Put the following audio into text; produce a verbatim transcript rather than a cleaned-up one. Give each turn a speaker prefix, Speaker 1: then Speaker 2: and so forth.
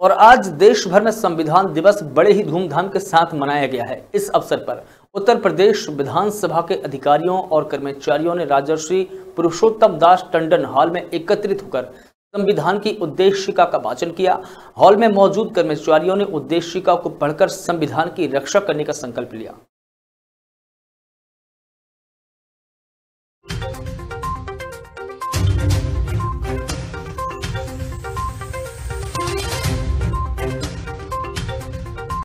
Speaker 1: और आज देश भर में संविधान दिवस बड़े ही धूमधाम के साथ मनाया गया है। इस अवसर पर उत्तर प्रदेश विधानसभा के अधिकारियों और कर्मचारियों ने राजर्षि पुरुषोत्तम दास टंडन हॉल में एकत्रित होकर संविधान की उद्देशिका का वाचन किया। हॉल में मौजूद कर्मचारियों ने उद्देशिका को पढ़कर संविधान की रक्षा करने का संकल्प लिया।